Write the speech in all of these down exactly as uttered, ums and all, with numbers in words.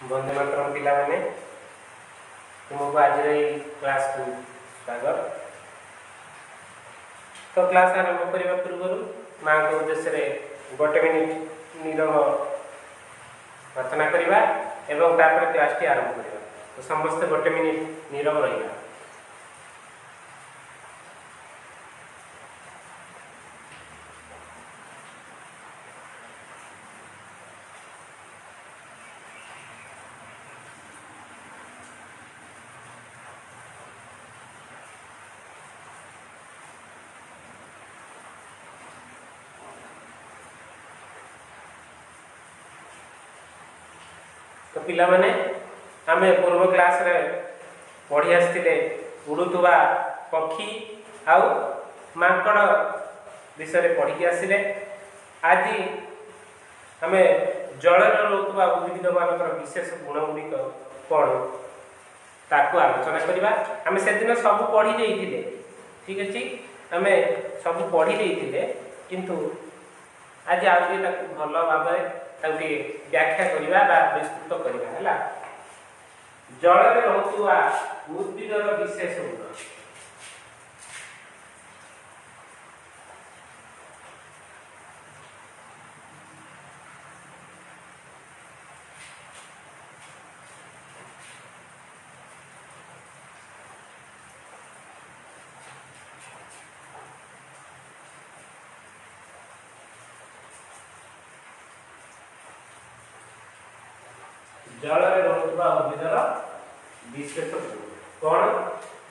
वंदे मातरम पिला माने तुमको आज क्लास को स्वागत। तो क्लास आरंभ करने पूर्व माँ के उद्देश्य गोटे मिनिट नीरव प्रार्थना करवा एवं तापर क्लास टी आरंभ करवा। तो समस्त गोटे मिनिट नीरव रहा। तो पिला माने आमे पूर्व क्लास रे पढ़ी आसते उड़ुवा पक्षी आउ माकड़ विषय पढ़ी के आसिले। आज आम जल रोकवा उद्भिद मान विशेष गुण गुड़िक कौन ताकू आलोचना करवा। आम से दिन सब पढ़ी जाइए, ठीक अच्छे आम सब पढ़ी जाइए, किंतु आज आज भल भाव व्याख्या करवा विस्तृत करवा। जल में रोकवा उद्भिद विशेष गुण। जल में रोकवा उद्भिदर विशेष गुण कौन?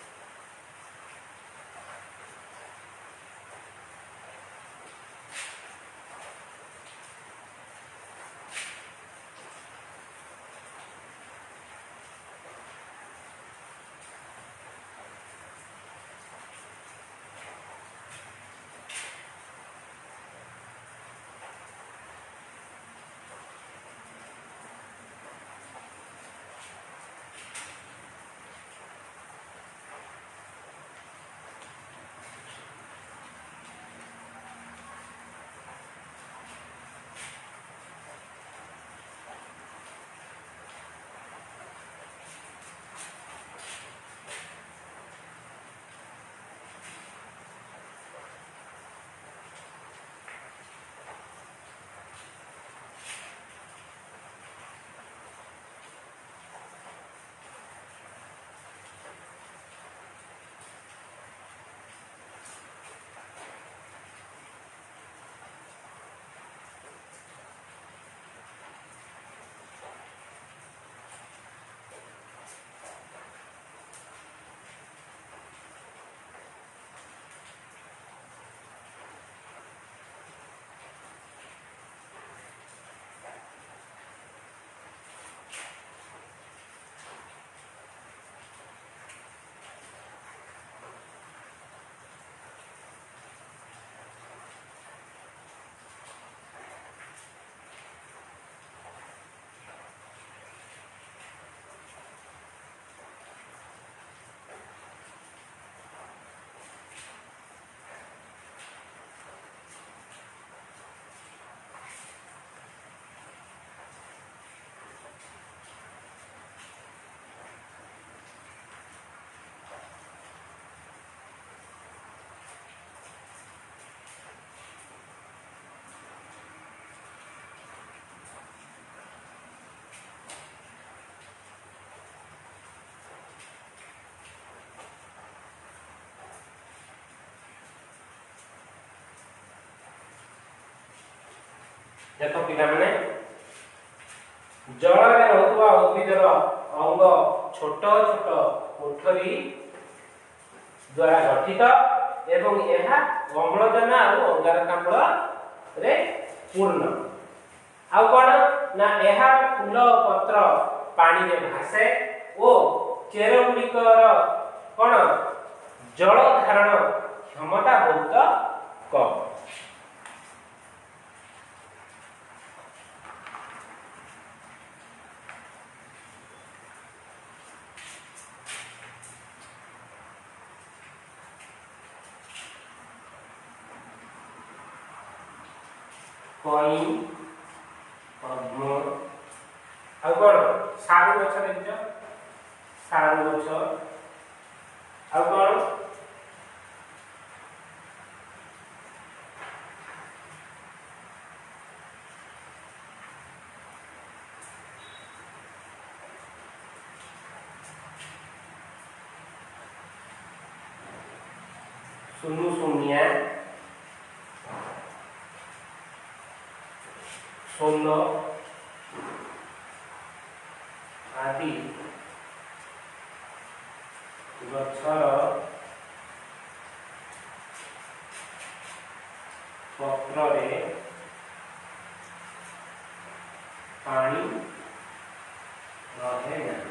देख पिला माने जल में रहउवा उद्भिदर अंग छोट छोट कोठरी द्वारा गठित एवं यह अम्लजान और अंगारकाम्ल रे पूर्ण। आ कोन ना यह फूल पत्र पानी रे भासे ओ चेर गुड़िकर कोन जल धारण क्षमता बहुत कम। कई पद्म ଆଉ କଣ ସାରୁ ଗଛ ଦେଖିଛ ସାରୁ ଗଛ ଆଉ କଣ सुनुसुनिया सोल आदि गछर पत्रे पानी रहे ना।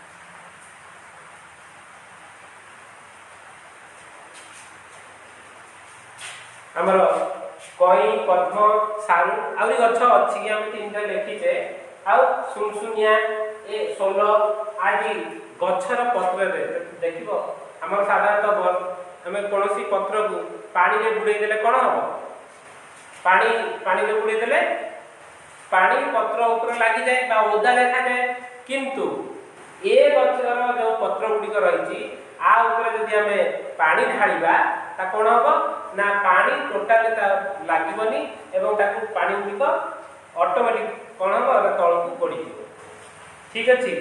आमर कई पद्म सारू आउरी गछ अच्छी कि आम तीन टा लिखीचे आउ सुनसुनिया ए सोल आदि गछर पत्र देख आम साधारणतः आम कौन पत्र को पानी में बुड़े देले कौन हम पानी पानी में बुड़े देले पानी पत्र ऊपर लगी जाए बा ओदा देखा जाए किंतु ए गछर जो पत्र गुड़िक रही आ ऊपर जदि आम पानी ढालिबा ता कौन हम ना पानी टोटाल लगभग एवं ताकू पानी गुड़िक ऑटोमेटिक कौन हम तल को पड़ ठीक अच्छे।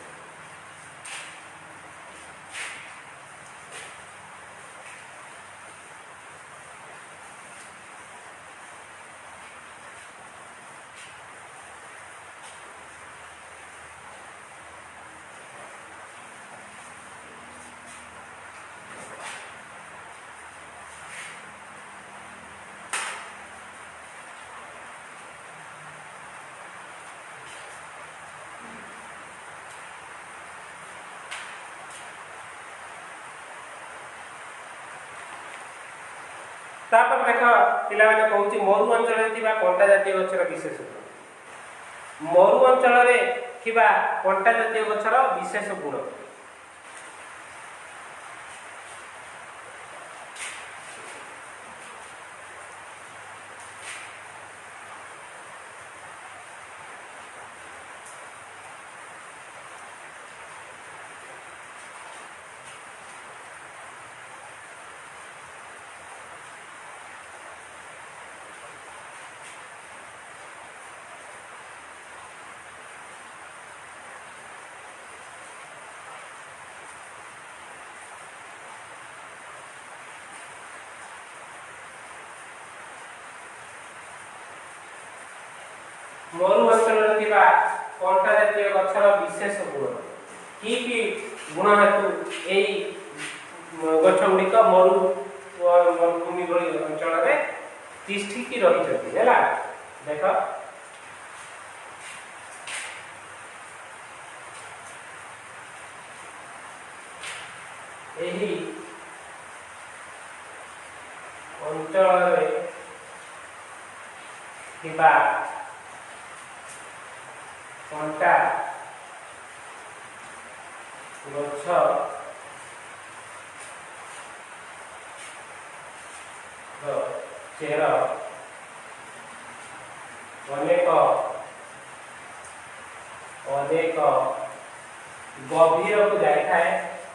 तापर देख पिला माने कहूँ मरु अंचल कंटा जातीय गछर विशेष मरु अंचल कंटा जातीय गछर विशेष गुण मरु अंचल कंटा जातीय गछर विशेष गुण कि कि गुण हेतु यही गछ गुड़िक मरु मरुभूमि अंचल तिष्ठिकी रही है देख यही अंचल कंटा गछ चेर अनेक अनेक गभीर को जाए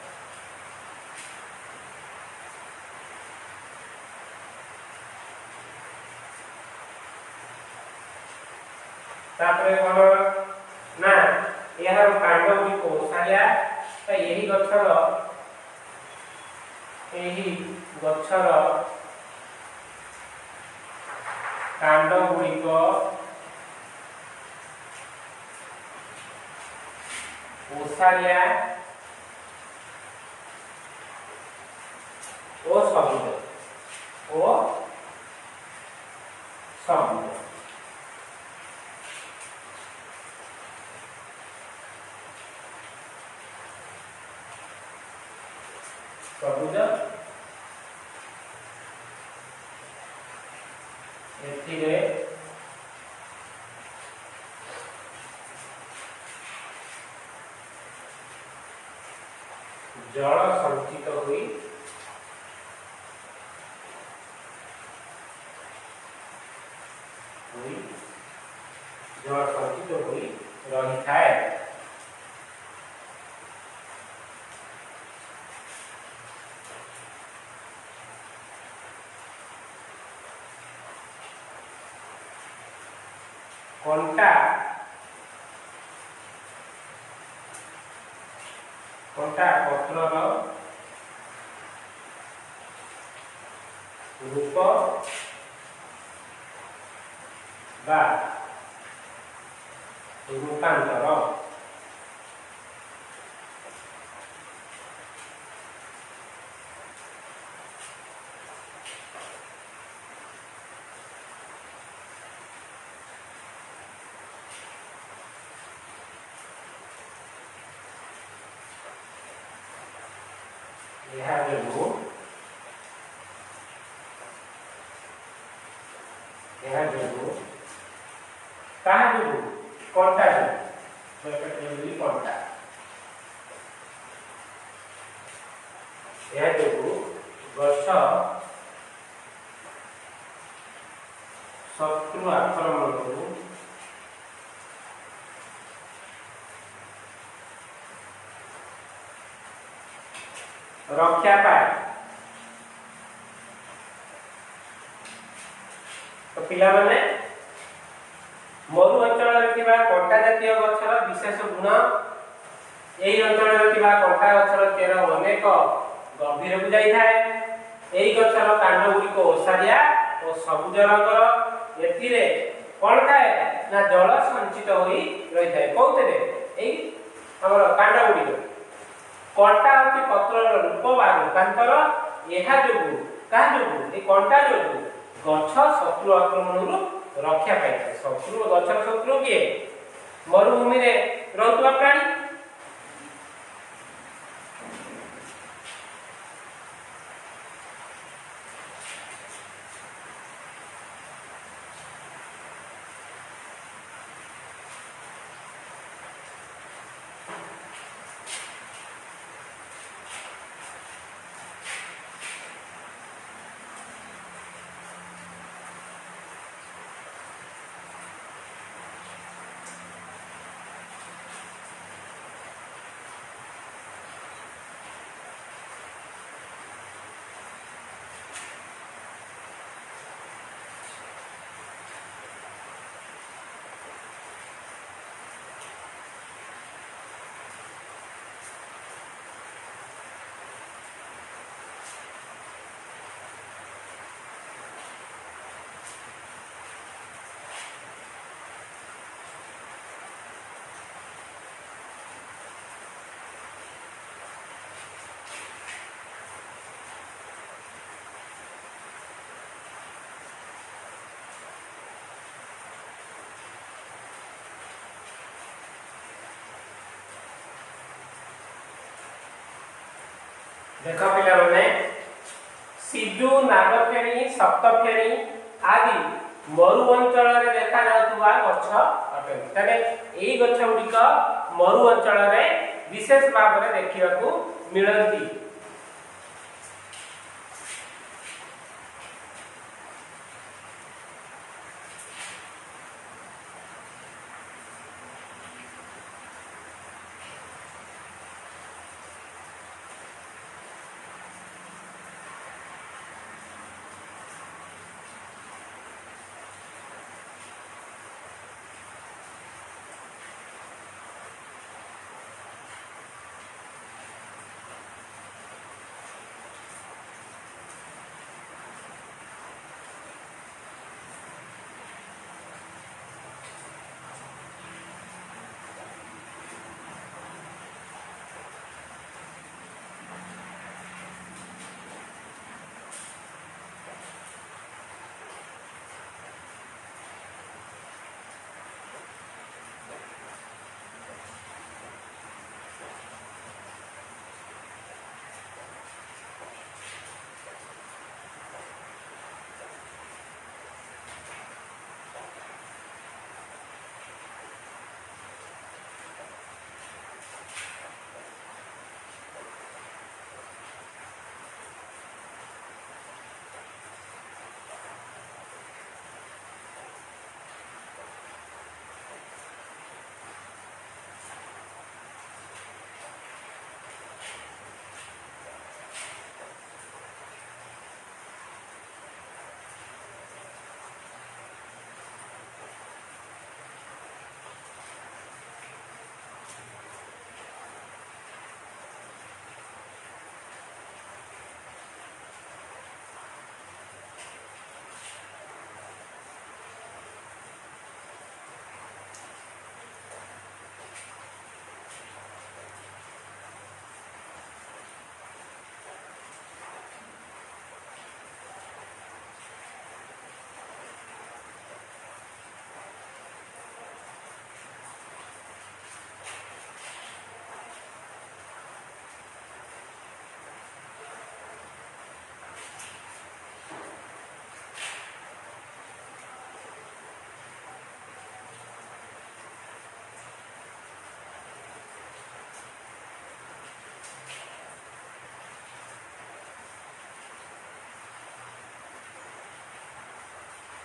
तापरे कौन ना यार कांड गुड़ी ओसारिया यही गछर यही गछर कांड गुड़िक ओसारिया ओ सबुज ओ सबुज सबुज एथिरे जल संचित हुई हुई जल संचित हुई रही थाए। कंटा कंटा पत्रर रूप बा रूपांतर यह जो यह जो कहा जो कंटा जो कंटा यह जो गछ शत्रु आक्रमण को रक्षा पाए। तो पिला माने मरु अंचल कंटा जातीय गछर विशेष गुण यही अंचल कंटा गछर चेर अनेक गभीर को जाई थाए। एही गछर कांड गुड़िक ओसारिया और सबुज रंगर एथिरे कोन थाए ना जल संचित होई रही थाए। कोउतरे एही हमर कांड गुड़िक कंटा होती पत्रर रूप बा रूपांतर यह जो कहा जो ए कंटा जो गछ शत्रु आक्रमण रक्षा पाई। शत्रु गछ शत्रु किए मरुभूमि रे रहउतबा प्राणी। देख पिला माने सिजु नागफेणी सप्तफेणी आदि मरु अंचल रे देखा जातुवा गछ अटे। तने एई गछ गुडिक मरु अंचल रे विशेष भाव रे देखिबा को मिलंती।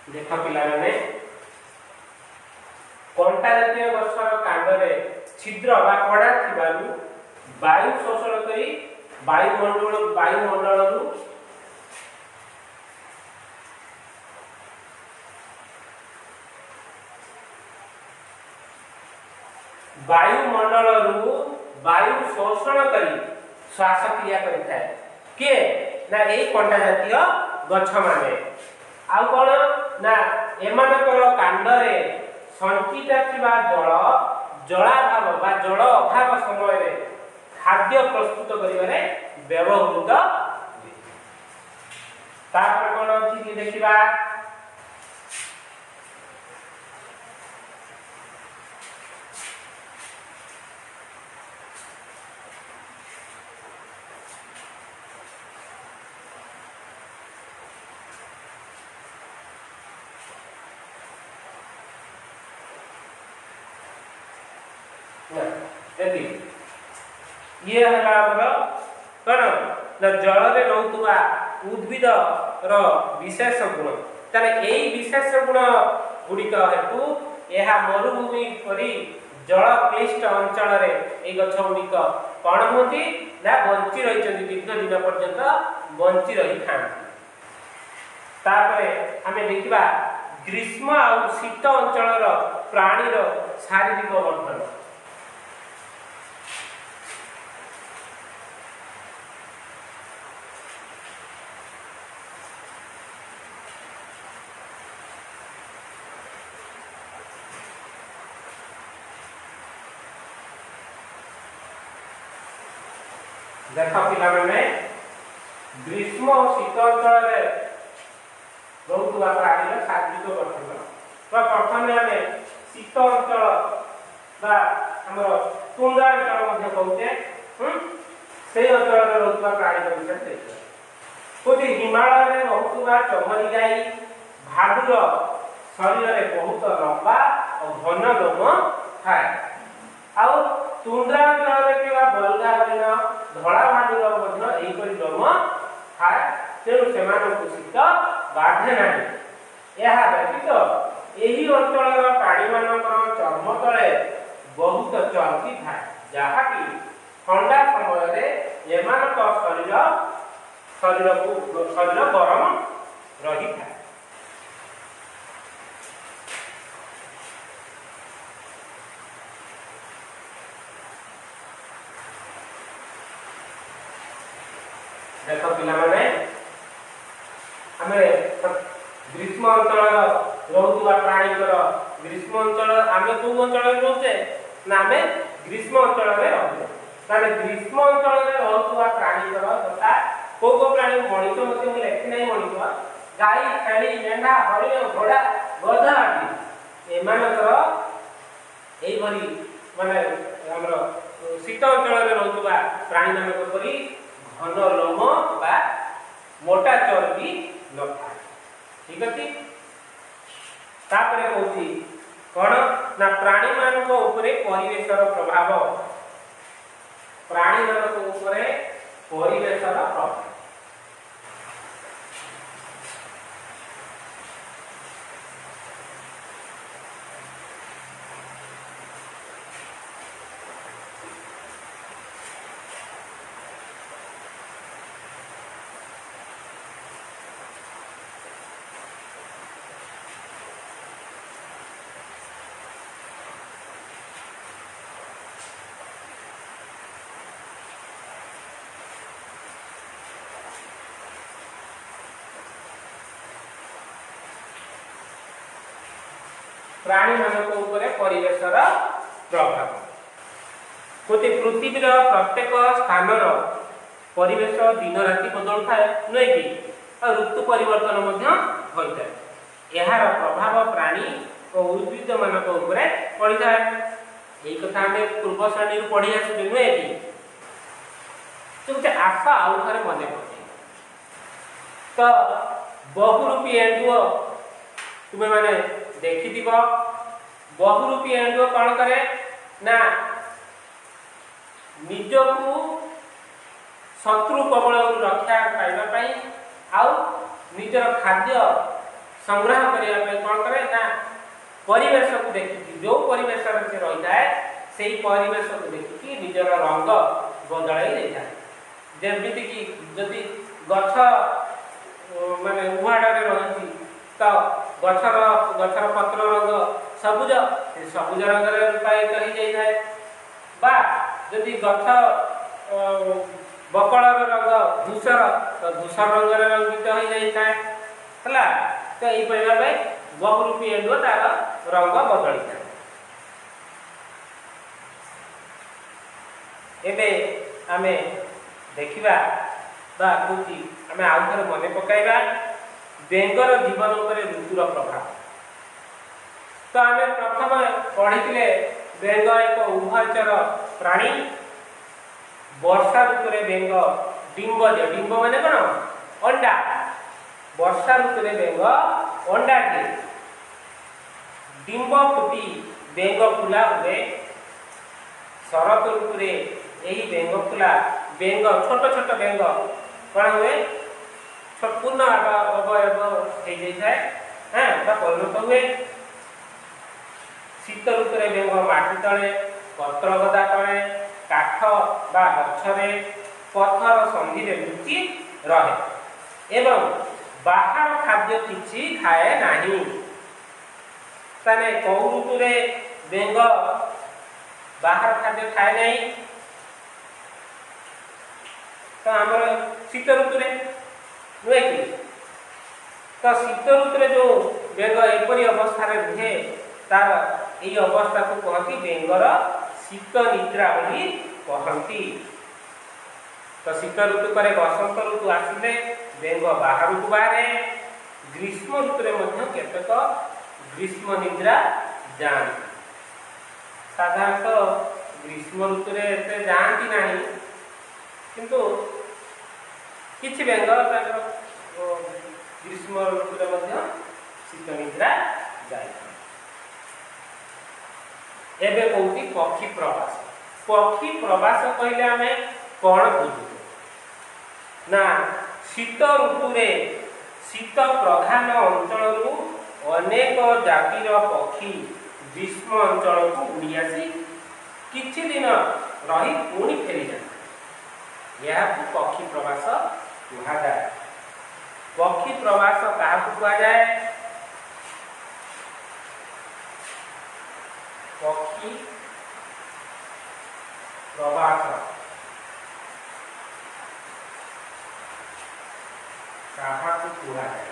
देख पिलाने कंटा जातीय गछर कांडरे छिद्र बा कड़ा थिबारु वायु शोषण करी वायुमंडल वायुमंडल वायुमंडल वायु शोषण करी श्वास क्रिया करिथा के ना ए कंटा जातीय गछ माने आ कोन ना एमानकर कांडरे संचित थिबा जल जलाभाव बा जल अभाव समय रे खाद्य प्रस्तुत करिवारे व्यवहृत तापर कोन अछि कि देखिबा यदि ये हला हमर कण न जल रे रहउतबा उद्भिद रो विशेष गुण तने एई विशेष गुण गुडिक हेतु एहा मरुभूमि परि जल क्लिष्ट अंचल रे ए गछ गुडिक कोन होती ना बंची रहि छथि दीर्घ दिन पर्यंत बंची रहि थांती तापरे हमें देखिबा ग्रीष्म आ शीत अंचल रो प्राणी रो शारीरिक वर्धन देख पिला माने ग्रीष्म और शीत अंचल रे बहुत प्राणी शारीरिक गठन तो प्रथम हमें शीत अंचल बा हमर तुंगा अंचल मध्ये कहते हम से अंचल रे रहउतबा प्राणी विषय देखिबा कोदि हिमालय रे रहउतबा चमरी गाई भालुर शरीर रे बहुत लंबा और घन लोम थाए आ तुंद्रा अंचल रे केवा बलगा हरिण धड़ा भालुर मध्ये एई करी लोम थाए तेणु सेमानकु शीत बाधे नाही यह व्यतीत एही अंचलर प्राणी मानकर चर्म तले बहुत चर्बी थाए जहा कि ठंडा समय रे एमानक शरीर शरीर को शरीर गरम रही थाए देख पिला माने हमें ग्रीष्म अंचल रहउतबा प्राणी कर ग्रीष्म अंचल आमे को अंचल रहते ना आमे ग्रीष्म अंचल रे रहते ताले ग्रीष्म अंचल रे रहउतबा प्राणी कर तथा को को प्राणी मणिष मध्ये लेखि नै मणिष गाई छेली मेंढा हरिण घोड़ा गधा आदि एमानकर एई भरी माने हमर शीत अंचल रे रहउतबा प्राणी मानक परि घन लोम बा मोटा चर्बी न था ठीक अछि तापरे कहूची कोन ना प्राणी मानक ऊपरे परिवेशर प्रभाव प्राणी मानक ऊपरे परिवेशर प्रभाव प्राणी मानक ऊपर परिवेशर प्रभाव कोते पृथ्वीर प्रत्येक स्थानर परिवेश दिन राति बदल थाए नै कि आ ऋतु परिवर्तन मध्य होय थाए एहार प्रभाव प्राणी और उद्भिद मानक ऊपर पड़ी थाए एई कथा हमें पूर्व श्रेणी पढ़ी आसु नै कि तो आशा आउ थरे मने पड़े तो बहुरूपी एंडुओ तुमे माने देखि दिबो बहुरूपी एंडुओ कोन करे ना निजकु शत्रु कबल रक्षा पाइबा पई आउ निजर खाद्य संग्रह करने कौन करे ना परिवेश को देखिकी जो परिवेश से रही है से परिवेश को देखिकी निजर रंग बदल जाए जमीती कि जदि गछ माने उहाड़े रही तो गछर गछर पत्र रंग सबुज से सबुज रंग रूपायित हो जाए बा जदि गछ बकल रंग धूसर तो धूसर रंग रंगित हो जाए है तो यही भाव बहुरूपी एंडुओ तार रंग बदली था। एबे आमे देखिबा बा कुची आमे आउ थरे मने पकाइबा बेंगर जीवन उपरे ऋतुर प्रभाव। तो आमे प्रथम पढ़िथिले बेंग एक उभयचर प्राणी वर्षा ऋतु रे बेंग डिंब जे डिंब माने कोन अंडा वर्षा ऋतु रे बेंग अंडा दिए डिंब फुटी बेंग फुला हुए शरत ऋतु रे यही बेंग फुला बेंग छोट छोट बेंग कौन हुए पूर्ण अवयव हो जाए हाँ परिणत हुए शीत ऋतु रे बेंग माटी तले पत्र गदा तले काठ बा गछरे पथर संधि रे लुचि रहे एवं बाहर खाद्य किछि खाए नाही ताने कौ ऋतु रे बेंग बाहर खाद्य खाए नहीं तो आमर शीत ऋतु रे नुहे कि तो शीत ऋतु जो बेंग एपरी अवस्था रुहे तार यही अवस्था को कहती बेंगर शीत निद्रा बोली कहती। तो शीत ऋतु पर बसंत ऋतु आसिले बेंग बाहर को बाहर ग्रीष्म ऋतु रे मध्य केतक ग्रीष्म निद्रा जाती साधारणतः ग्रीष्म ऋतु रे एते जाती नहीं किंतु किछि बेंग ग्रीष्म ऋतु रे मध्य शीत निद्रा जाए। एबे कहती पक्षी प्रवास पक्षी प्रवास कहले आमे कौन बुझु ना शीत ऋतु रे शीत प्रधान अंचल अनेक जातिर पक्षी ग्रीष्म अंचल को उड़ी आसी किछि दिन रही पुणी फेरी जाए यह पक्षी प्रवास कहा जाए। पक्षी प्रवास क्या कहा जाए पक्षी प्रवास कहा कहा जाए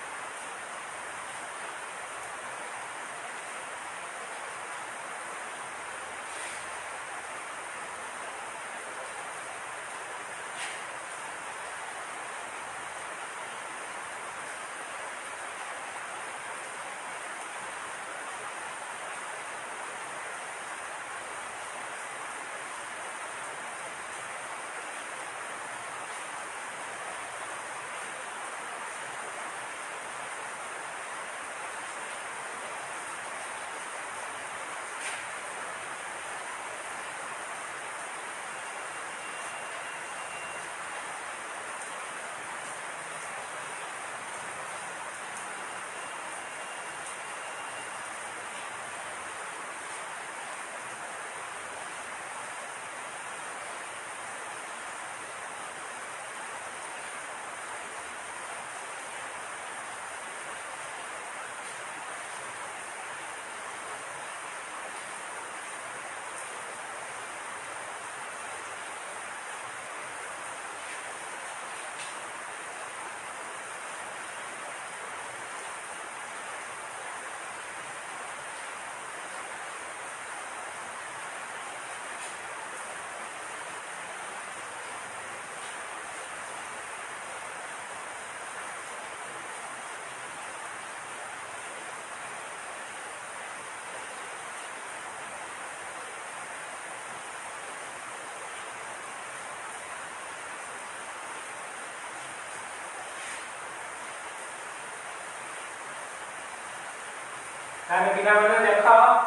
ताने पिला माने देख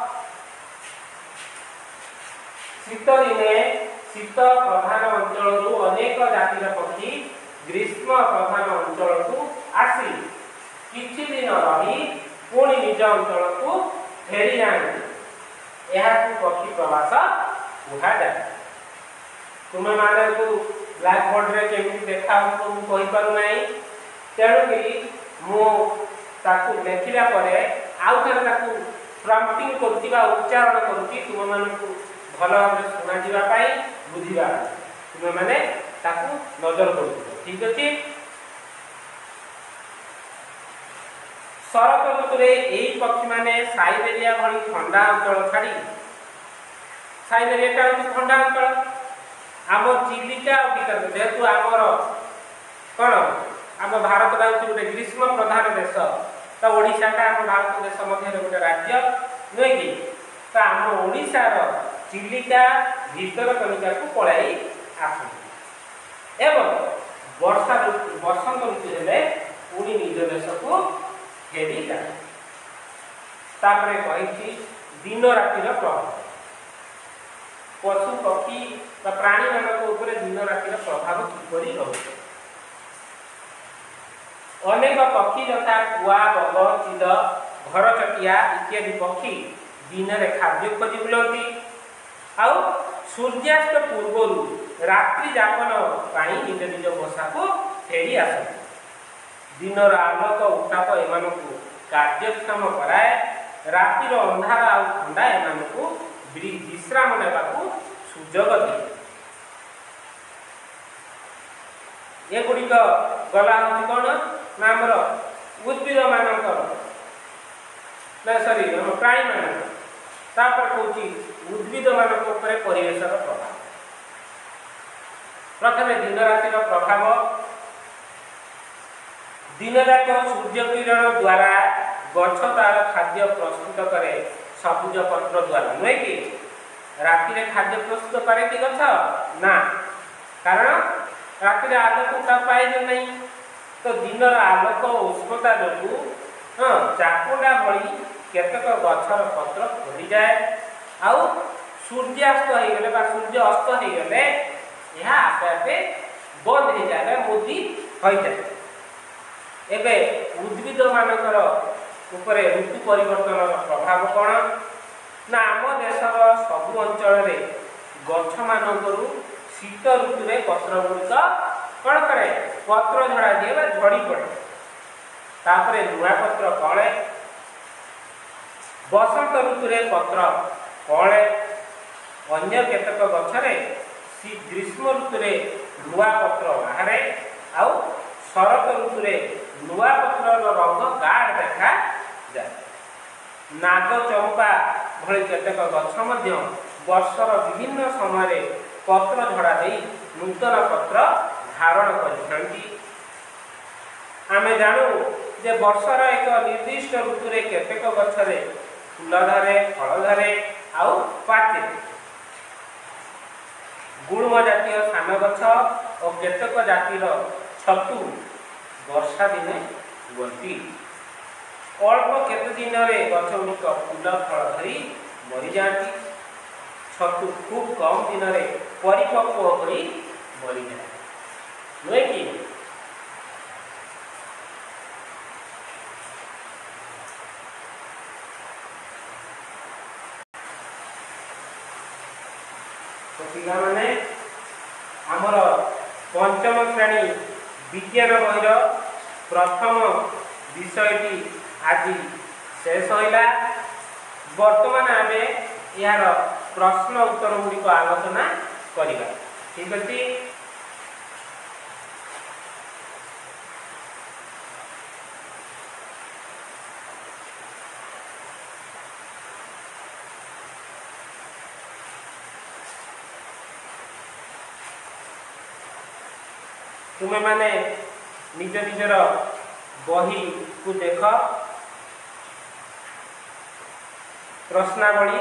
शीत दिने शीत प्रधान अंचल अनेक जातिर पक्षी ग्रीष्म प्रधान अंचल को आसी किछि दिन रही पुणी निज अंचल को फेरी जाती यह पक्षी प्रवास कहुए। तुम्हें माने को ब्लैक बोर्ड रे केमती देखा तो कहि पारु नाही तेणुक मुझे लेखिला आउ थे प्रम्पटिंग करुवा उच्चारण करुच्ची तुम मान भल भाव शुणा जावाई बुझा तुम्हें मैंने नजर कर ठीक अच्छे। शरत ऋतु यही पक्षी मैंने साइबेरिया भली ठंडा अंचल छाड़ी साइबेरिया ठंडा अंचल आम चिलिका जेहेतु आमर कौन आम भारत गोटे ग्रीष्म प्रधान देश तो ओडिशाटा आम भारत देश मध्य गोटे राज्य नुहे कि तो आम ओडिशार चिलिका भीतर कनिका को पलाई आस एवं वर्षा ऋतु बसंत ऋतु हेले पुणी निज देश को फेरी जाए। तापरे कही दिन रातिर प्रभाव पशु पक्षी प्राणी मानक उपरे दिन रातिर प्रभाव किपरि रहुछि। अनेक पक्षी यथा कुआ बग चिल घर चटिया इत्यादि पक्षी दिन में खाद्य खोजी बुलती आउ सूर्यास्त पूर्व रात्रि जापन पाई निज निज बसा को फेरी आसती। दिनर आलोक उत्ताप एम कार्यक्षम कराए रातिर अंधार आउ ठंडा एम विश्राम नेबा सुजोग दिए। ये गुड़िक गला हूँ कौन ना आमर उद्भिद मानक ना सरी प्राणी मानक तापर कौची उद्भिद मानक उपरे परिवेशर प्रभाव। प्रथम दिन रातिर प्रभाव दिन जाक सूर्य किरण द्वारा गछ तार खाद्य प्रस्तुत करे सबुज पत्र द्वारा नुहे कि राति खाद्य प्रस्तुत करे कि गछ ना कारण राति आलोक उत्ताप पाए नहीं तो दिन आलोक उष्णता जो हाँ चाकुंडा भली केतक गछर पत्र खोली जाए आउ सूर्यास्त हो गले सूर्य अस्त हो गले यह आपे आपे बंद हो जाए मोदी हो जाए। एबे उद्भिद मानकर उपरे ऋतु परिवर्तन प्रभाव कौन ना आम देशर सबु अंचल गछ मानकरू शीत ऋतु में पत्र गुड़िक कौन करे पत्र झड़ा दिए झड़ी पड़े तापरे नुआ पत्र कले बसंत ऋतु में पत्र कले अन्य केतक गछरे ग्रीष्म ऋतु में नुआ पत्र बाहर आउ शरत ऋतु में नुआ पत्र रंग गाढ़ देखा जाए। नाग चंपा भली केतक गछ मध्य वर्षर विभिन्न समय पत्र झड़ा दे नूतन पत्र धारण करथांती। आमे जानू जे वर्षर एक निर्दिष्ट ऋतु रे केतक गछरे फूल धरे फल धरे आउ पाचे गुल्म जातीय सान गछ और केतक जातिर छतु वर्षा दिने हुअती। अल्प केते दिन रे गछ गुड़िक फूल फल धरी मरी जाती। छतु खूब कम दिन रे परिपक्व होई मरी जाए नुहे कि तो पिला माने आमर पंचम श्रेणी विज्ञान बहिर प्रथम विषयटी आज शेष होइला। वर्तमान आमे यार प्रश्न उत्तर गुड़िक आलोचना करिबा ठीक अछि। तुम्हें माने निज निजर बही को देख प्रश्नावली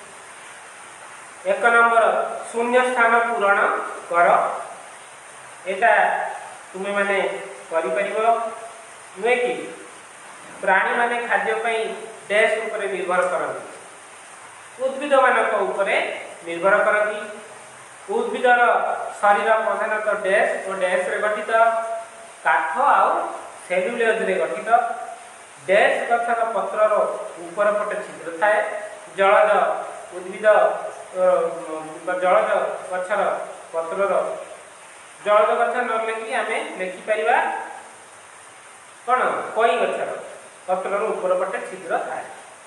एक नंबर शून्य स्थान पूरण कर एटा तुम्हें माने करि परिबो नुहे कि प्राणी माने खाद्य पई डैश उपरे निर्भर करती उद्भिद मानक उपरे निर्भर करती। उद्भिदर शरीर प्रधानतः डैश और डैश रे गठित काठ आउ सेलुलोज रे गठित डैश गछर पत्रर ऊपर पटे छिद्र थाए जलज उद्भिद जलज गछर पत्रर जलज गछ न लिखि आमे लिखि परिबा कोन कोई गछर पत्रर ऊपर पटे छिद्र थाए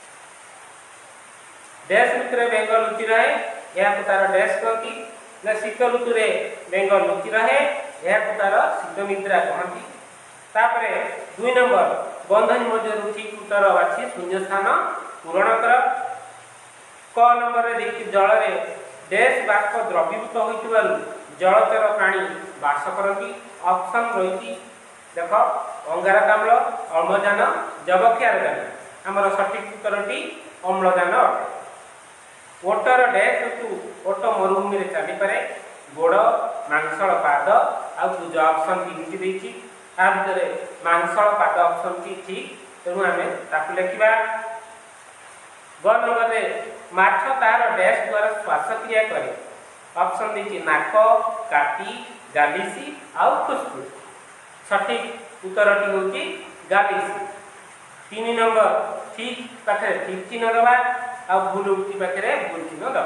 डैश ऋतु बेंग लुचि रहे या तार डैश कहती ना शीत ऋतु बेंग लुचि रहे या तार शीत निद्रा कहती तापरे दुई नंबर बंधन मध्य ठीक उत्तर बाछी शून्य स्थान पूरण कर क नंबर रे देखि जल रे डैश बाष्प द्रवीभूत होइतिबारु जलचर प्राणी वास करती ऑप्शन रही देख अंगारकाम्ल अम्लजान जबक्षारजान आमर सठिक उत्तरटी अम्लजान अटे ओटर डैश ऋतु ओट मरुभूमि रे चली पारे गोड़ मांसल पाद आ पूज ऑप्शन तीन देछि आ भितरे मांसल पाद ऑप्शन टी ठीक तेणु आमे ताकु लिखिबा ग नंबर रे माछ तार डैश द्वारा श्वासक्रिया करे ऑप्शन देछि नाक काटी गालिसी आ फुसफुस सठिक उत्तरटी होछि गालिसी तीन नंबर ठीक पाखे ठीक चिन्ह दबा आ भूल उक्ति पाखे भूल चिन्ह दबा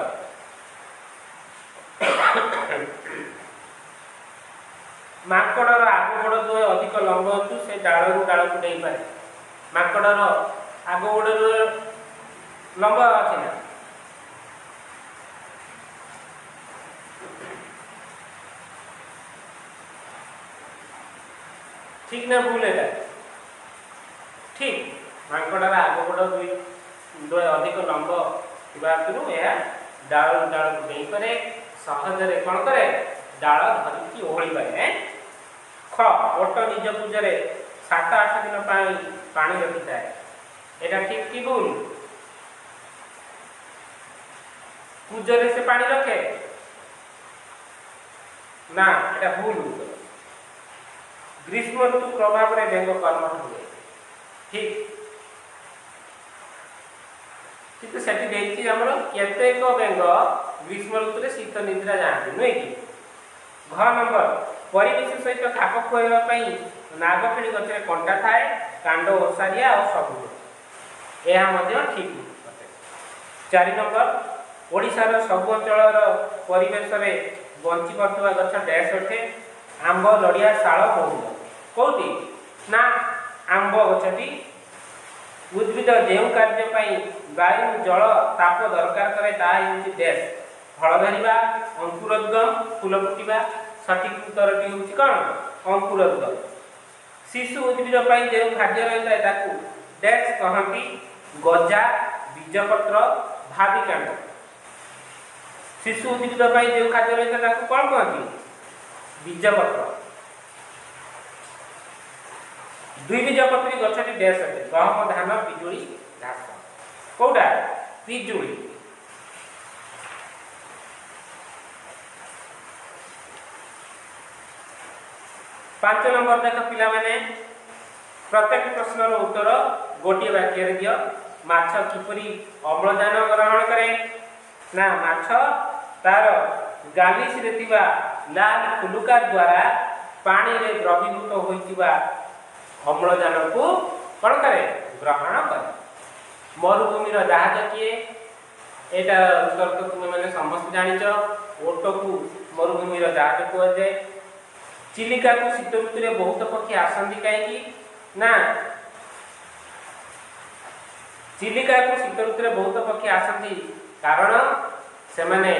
माकडर आग गोड़ दुए अधिक लंब हेतु से डालू डाल को डेई पारे माकडर आग गोड़ लंब अछि ना ठीक ना भूल है ठीक माकडर आग गोड़ दुई दुए अधिक लंब हेतु यह डाल डाल को डेई पारे सहजरे कोन करे डाल धरिकी ओहଳି पारे ख ओट निज पूजरे सात आठ दिन पाई पानी रखी थाए एटा ठीक की भूल पूजरे से पानी रखे ना एटा भूल ग्रीष्म ऋतु प्रभाव रे बेंग कर्म हुए ठीक किंतु सेठी देछि हमर केतेक बेंग ग्रीष्म ऋतु रे शीत निद्रा जाती नै कि घ नंबर परिवेश सहित खाप खुआइबा पई नागफेणी गछरे कंटा थाए कांड ओसारिया और सबुज एहा मध्ये ठीक अटे चार नंबर ओडिसा रो सब अंचल परिवेश रे बंची परतुवा गछ डैश अटे आंब लड़िया शाल महुल कोठी ना आंब गछटी उद्भिद जेउ कार्य पई वायु जल ताप दरकार करे ता हेउची डैश फल धरिबा अंकुरोद्गम फूल फुटिबा सठिक उत्तरटी होउची कोन अंकुरोद्गम शिशु उद्भिद पई जेउ खाद्य रहता ताकू डैश कहंती गजा बीजपत्र भाविकांड शिशु उद्भिद पई जेउ खाद्य रहता ताकू कोन कहंती बीजपत्र दुई बीजपत्री गछटी डैश अटे गहम धान पिजुली घास कोडा पिजुली पांच नंबर देख पिला माने प्रत्येक प्रश्न रो उत्तर गोटे वाक्य रे दियो माछ किपरि अम्लजान ग्रहण करे ना माछ तार गालिस रे थिबा लाल फुलुका द्वारा पानी रे द्रवीभूत होइतिबा अम्लजान को कोन करे ग्रहण करे मरुभूमि रो जहाज किए एटा उत्तर तो तुम माने समस्त जानिचो ओटो को मरुभूमि रो जहाज को जे चिलिका को शीत ऋतु रे बहुत पक्षी आसंती कहीं ना चिलिका को शीत ऋतु रे बहुत पक्षी आसंती कारण से माने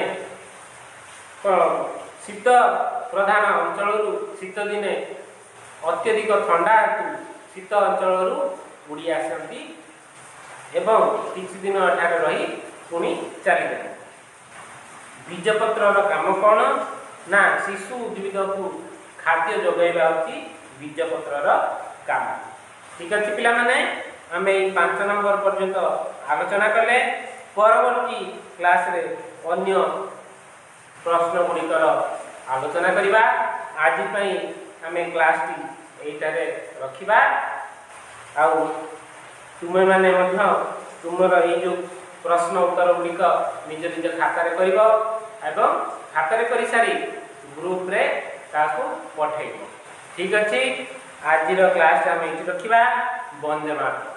शीत प्रधान अंचल शीत दिने अत्यधिक ठंडा हेतु शीत अंचल उड़ी आसंती एवं किछि दिन एठारे रही पुणी चली जाए बीजपत्र काम कौन ना शिशु उद्भिद को खाद्य जोगाइबा होची बीजपत्रर काम ठीक अछि पिला माने हमें ई पांच नंबर पर्यंत आलोचना कले परवर्ती क्लास रे अन्य प्रश्न गुड़िकर आलोचना करिबा आज पई हमें क्लास टी एटारे रखिबा आउ तुमे माने मध्य तुमर ए जो प्रश्न उत्तर गुड़िक निज निज खाता रे करिबो एवं खाता रे करि सारी ग्रुप रे ताको पठेइबो ठीक अछि आज रो क्लास हम एठी रखिबा वंदे मातरम।